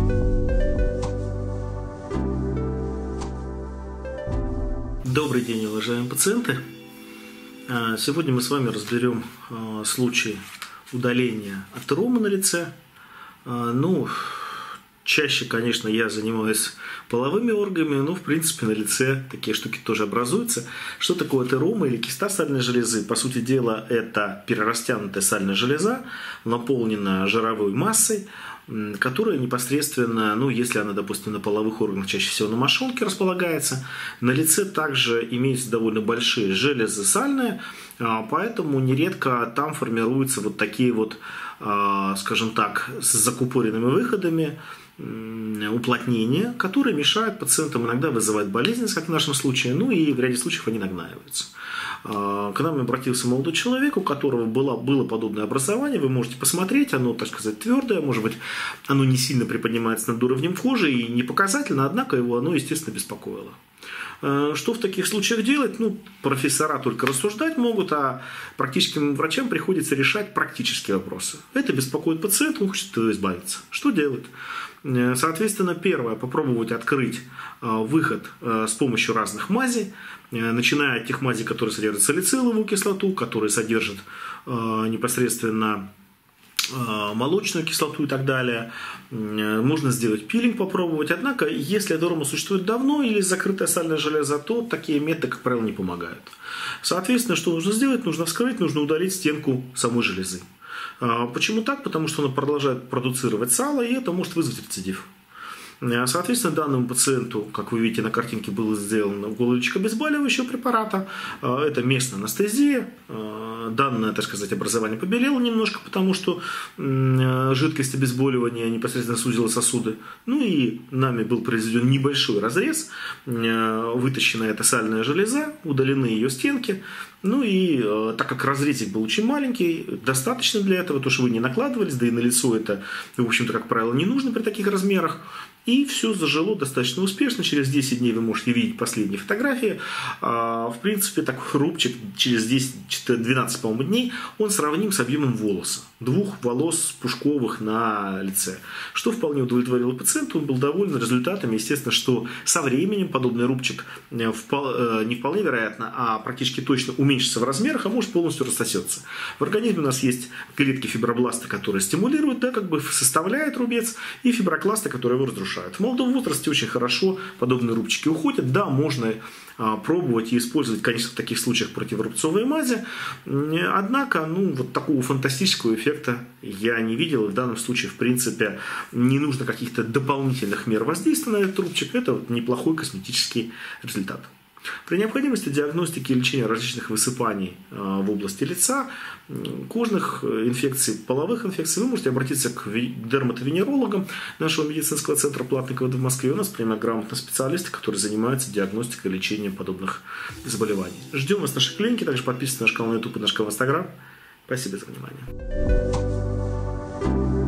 Добрый день, уважаемые пациенты! Сегодня мы с вами разберем случай удаления атеромы на лице. Чаще, конечно, я занимаюсь половыми органами, но, в принципе, на лице такие штуки тоже образуются. Что такое атерома или киста сальной железы? По сути дела, это перерастянутая сальная железа, наполненная жировой массой, которая непосредственно, если она, допустим, на половых органах, чаще всего на мошонке располагается, на лице также имеются довольно большие железы сальные, поэтому нередко там формируются вот такие вот, скажем так, с закупоренными выходами, уплотнения, которые мешают пациентам, иногда вызывают болезненность, как в нашем случае, и в ряде случаев они нагнаиваются. К нам обратился молодой человек, у которого было подобное образование. Вы можете посмотреть, оно, так сказать, твердое, может быть, оно не сильно приподнимается над уровнем кожи и не показательно, однако его оно, естественно, беспокоило. Что в таких случаях делать? Профессора только рассуждать могут, а практическим врачам приходится решать практические вопросы. Это беспокоит пациента, он хочет избавиться. Что делать? Соответственно, первое, попробовать открыть выход с помощью разных мазей, начиная от тех мазей, которые содержат салициловую кислоту, которые содержат непосредственно молочную кислоту и так далее. Можно сделать пилинг, попробовать. Однако, если атерома существует давно или закрытая сальная железа, то такие методы, как правило, не помогают. Соответственно, что нужно сделать? Нужно вскрыть, нужно удалить стенку самой железы. Почему так? Потому что она продолжает продуцировать сало, и это может вызвать рецидив. Соответственно, данному пациенту, как вы видите на картинке, было сделано укол обезболивающего препарата. Это местная анестезия. Данное, так сказать, образование побелело немножко, потому что жидкость обезболивания непосредственно сузила сосуды. И нами был произведен небольшой разрез. Вытащена эта сальная железа, удалены ее стенки. Так как разрезик был очень маленький, достаточно для этого, то, что вы не накладывались, да и на лицо это, в общем-то, как правило, не нужно при таких размерах. И все зажило достаточно успешно. Через 10 дней вы можете видеть последние фотографии. В принципе, такой рубчик через 10-12, по-моему, дней, он сравним с объемом волоса. 2 волос пушковых на лице. Что вполне удовлетворило пациента, он был доволен результатами. Естественно, что со временем подобный рубчик не вполне вероятно, а практически точно уменьшится в размерах, а может полностью рассосется. В организме у нас есть клетки фибробласта, которые стимулируют, составляют рубец, и фиброкласты, которые его разрушают. В молодом возрасте очень хорошо подобные рубчики уходят. Да, можно пробовать и использовать, конечно, в таких случаях противорубцовые мази. Однако, такого фантастического эффекта я не видел. В данном случае, в принципе, не нужно каких-то дополнительных мер воздействия на этот рубчик. Это неплохой косметический результат. При необходимости диагностики и лечения различных высыпаний в области лица, кожных инфекций, половых инфекций, вы можете обратиться к дерматовенерологам нашего медицинского центра Платникова в Москве. У нас принимают грамотные специалисты, которые занимаются диагностикой и лечением подобных заболеваний. Ждем вас в нашей клинике. Также подписывайтесь на наш канал на YouTube и наш канал в Instagram. Спасибо за внимание.